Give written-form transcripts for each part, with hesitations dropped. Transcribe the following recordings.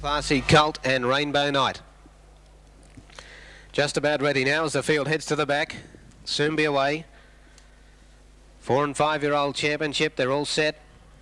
Classy Cult and Rainbow Night. Just about ready now as the field heads to the back. Soon be away. 4 and 5-year-old championship. They're all set.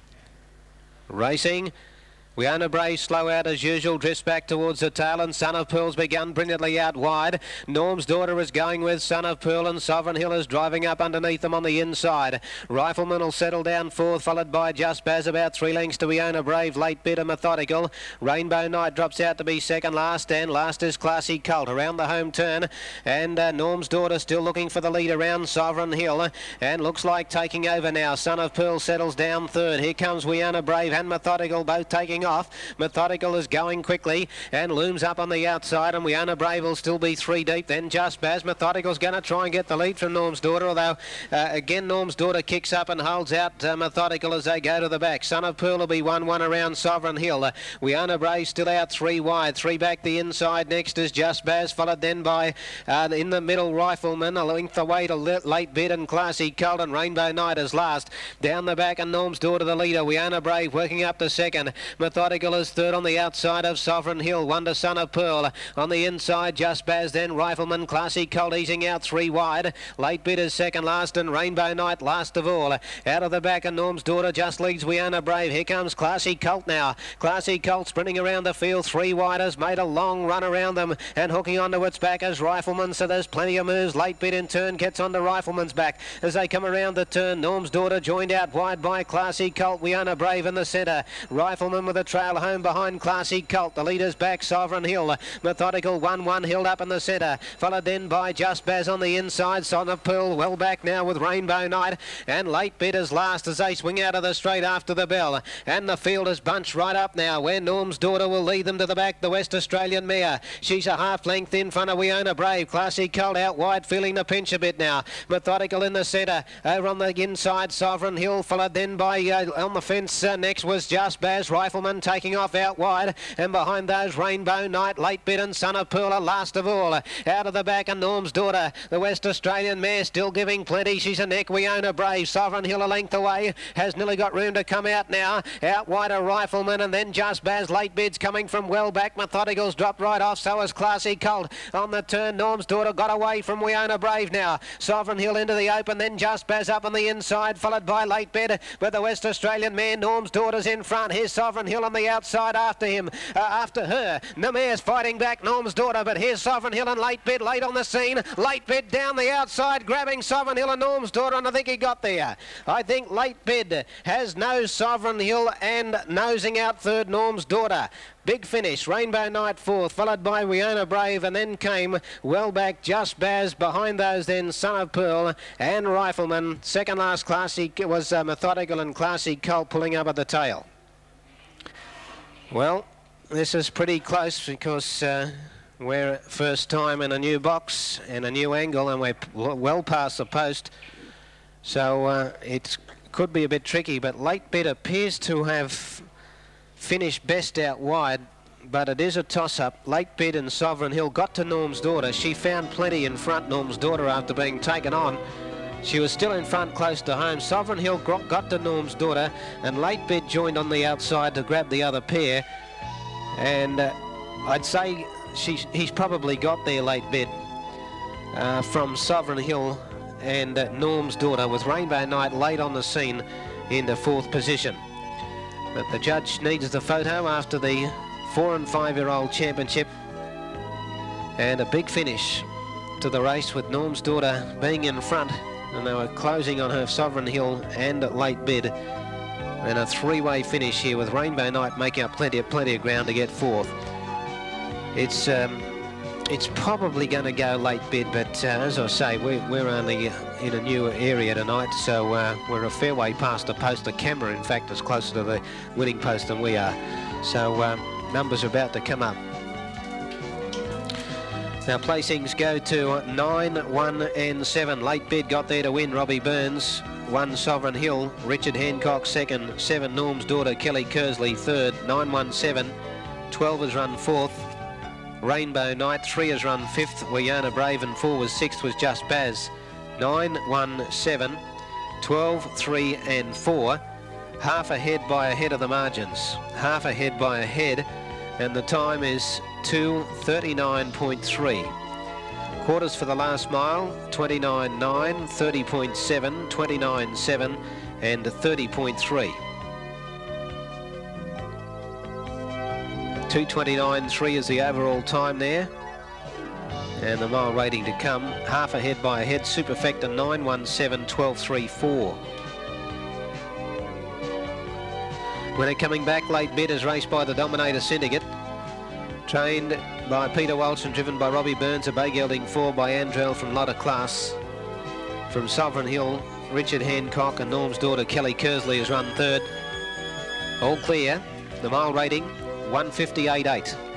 Racing. Wiana Brave slow out as usual, drifts back towards the tail, and Son of Pearl's begun brilliantly out wide. Norm's Daughter is going with Son of Pearl, and Sovereign Hill is driving up underneath them on the inside. Rifleman will settle down fourth, followed by Just Baz, about 3 lengths to Wiana Brave. Late Bid and Methodical. Rainbow Night drops out to be second last, and last is Classy Cult around the home turn. And Norm's Daughter still looking for the lead around Sovereign Hill, and looks like taking over now. Son of Pearl settles down third. Here comes Wiana Brave and Methodical, both taking off. Methodical is going quickly and looms up on the outside, and Wiana Brave will still be 3 deep. Then Just Baz. Methodical's going to try and get the lead from Norm's Daughter, although again Norm's Daughter kicks up and holds out Methodical as they go to the back. Son of Pearl will be 1-1 around Sovereign Hill. Wiana Brave still out 3 wide, 3 back the inside. Next is Just Baz, followed then by in the middle Rifleman, a length away to Late Bid and Classy Cult, and Rainbow Night is last. Down the back and Norm's Daughter the leader. Wiana Brave working up to second. Methodical is third on the outside of Sovereign Hill. Wonder Son of Pearl on the inside. Just Baz, then Rifleman. Classy Cult easing out 3 wide. Late Bid is second last, and Rainbow Night last of all. Out of the back, and Norm's Daughter just leads Wiana Brave. Here comes Classy Cult now. Classy Cult sprinting around the field. 3 wide, has made a long run around them and hooking onto its back as Rifleman, so there's plenty of moves. Late Bid in turn gets onto Rifleman's back as they come around the turn. Norm's Daughter joined out wide by Classy Cult. Wiana Brave in the centre. Rifleman with a trail home behind Classy Cult. The leader's back, Sovereign Hill. Methodical 1-1 held up in the centre, followed then by Just Baz on the inside. Son of Pearl well back now with Rainbow Night, and Late Bid is last as they swing out of the straight after the bell. And the field is bunched right up now, where Norm's Daughter will lead them to the back, the West Australian mare. She's a half length in front of Wiana Brave. Classy Cult out wide, feeling the pinch a bit now. Methodical in the centre. Over on the inside, Sovereign Hill, followed then by on the fence. Next was Just Baz. Rifleman taking off out wide, and behind those Rainbow Night, Late Bid and Son of Pearl are last of all. Out of the back, and Norm's Daughter, the West Australian mare, still giving plenty. She's a neck. Wiana Brave. Sovereign Hill a length away, has nearly got room to come out now. Out wide a Rifleman, and then Just Baz. Late Bid's coming from well back. Methodical's dropped right off, so has Classy Cult. On the turn, Norm's Daughter got away from Wiana Brave now. Sovereign Hill into the open, then Just Baz up on the inside, followed by Late Bid, but the West Australian mare, Norm's Daughter's in front. Here's Sovereign Hill on the outside after him. After her, the mare's fighting back Norm's Daughter, but here's Sovereign Hill and Late Bid late on the scene. Late Bid down the outside, grabbing Sovereign Hill and Norm's Daughter, and I think he got there. I think Late Bid has nosed Sovereign Hill and nosing out third Norm's Daughter. Big finish, Rainbow Night fourth, followed by Wiana Brave, and then came well back Just Baz. Behind those then Son of Pearl and Rifleman. Second last Classy was Methodical, and Classy Cult pulling up at the tail. Well, this is pretty close because we're first time in a new box and a new angle, and we're well past the post, so it could be a bit tricky. But Late Bid appears to have finished best out wide, but it is a toss-up. Late Bid and Sovereign Hill got to Norm's Daughter. She found plenty in front, Norm's Daughter, after being taken on. She was still in front close to home. Sovereign Hill got to Norm's Daughter, and Late Bid joined on the outside to grab the other pair. And I'd say he's probably got there, Late Bid, from Sovereign Hill and Norm's Daughter, with Rainbow Night late on the scene into 4th position. But the judge needs the photo after the 4 and 5-year-old championship, and a big finish to the race with Norm's Daughter being in front, and they were closing on her Sovereign Hill and Late Bid, and a 3-way finish here with Rainbow Night making up plenty of ground to get 4th. It's probably going to go Late Bid, but as I say, we're only in a new area tonight, so we're a fair way past the post. The camera, in fact, is closer to the winning post than we are, so numbers are about to come up. Now placings go to 9, 1 and 7. Late Bid got there to win. Robbie Burns. 1 Sovereign Hill. Richard Hancock second. 7 Norm's Daughter. Kelly Kersley third. 9, 1, 7. 12 has run 4th. Rainbow Night. 3 has run 5th. Wiana Brave, and 4 was 6th was Just Baz. 9, 1, 7. 12, 3 and 4. Half ahead by a head of the margins. Half ahead by a head. and the time is 2:39.3. Quarters for the last mile, 29.9, 30.7, 29.7 and 30.3. 2:29.3 is the overall time there. And the mile rating to come, half ahead by a head, Superfecta 9:17, 12:34. Winner coming back, late bid, is raced by the Dominator Syndicate. Trained by Peter Walsh and driven by Robbie Burns, a bay gelding 4 by Andrell from Lotta Class. From Sovereign Hill, Richard Hancock and Norm's daughter Kelly Kersley has run third. All clear. The mile rating 1:58.8.